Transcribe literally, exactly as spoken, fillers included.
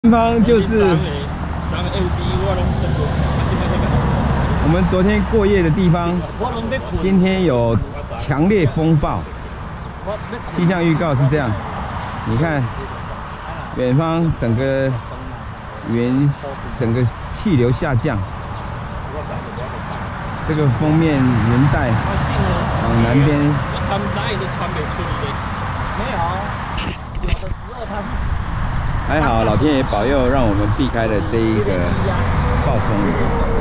地方就是我们昨天过夜的地方，今天有强烈风暴。气象预告是这样，你看，远方整个云，整个气流下降，这个锋面云带往南边。没有，有的时候它是。 还好，老天爷保佑，让我们避开了这一个暴风雨。